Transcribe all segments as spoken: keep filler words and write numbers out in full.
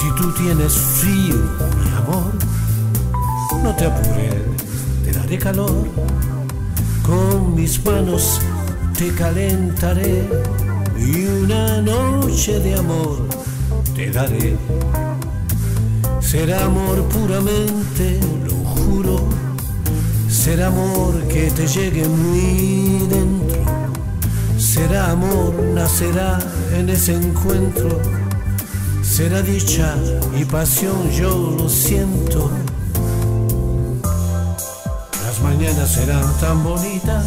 Si tú tienes frío, mi amor, no te apures, te daré calor. Con mis manos te calentaré y una noche de amor te daré. Será amor puramente, lo juro, será amor que te llegue muy dentro. Será amor, nacerá en ese encuentro. Será dicha y pasión, yo lo siento. Las mañanas serán tan bonitas,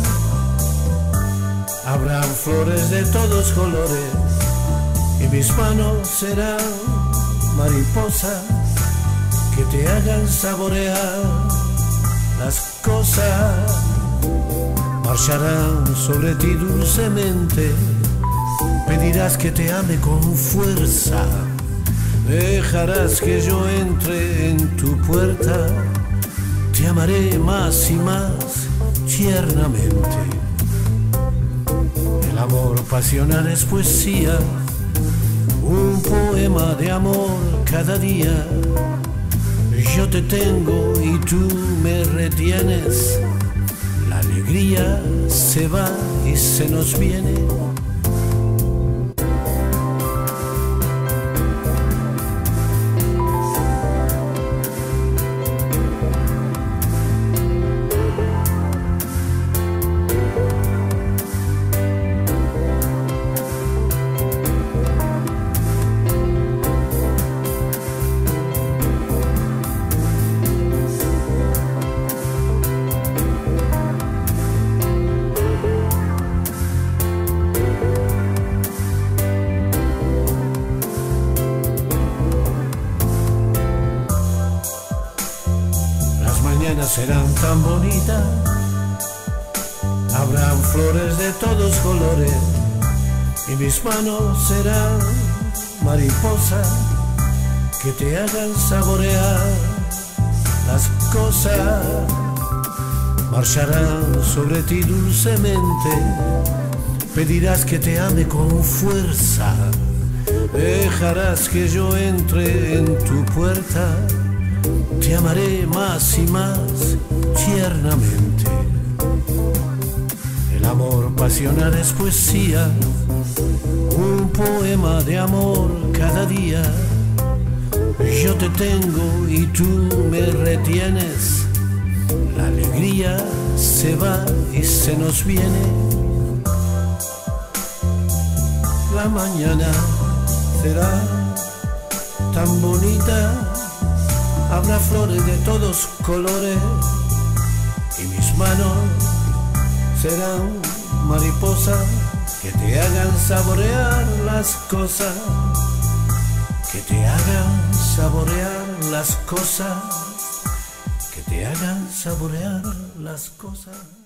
habrán flores de todos colores y mis manos serán mariposas que te hagan saborear las cosas. Marcharán sobre ti dulcemente, pedirás que te ame con fuerza. Dejarás que yo entre en tu puerta, te amaré más y más tiernamente. El amor pasional es poesía, un poema de amor cada día. Yo te tengo y tú me retienes, la alegría se va y se nos viene. Serán tan bonitas, habrán flores de todos colores y mis manos serán mariposas que te hagan saborear las cosas. Marcharán sobre ti dulcemente, pedirás que te ame con fuerza. Dejarás que yo entre en tu puerta, te amaré más y más tiernamente. El amor pasional es poesía, un poema de amor cada día. Yo te tengo y tú me retienes, la alegría se va y se nos viene. La mañana será tan bonita, habrá flores de todos colores y mis manos serán mariposas que te hagan saborear las cosas, que te hagan saborear las cosas, que te hagan saborear las cosas.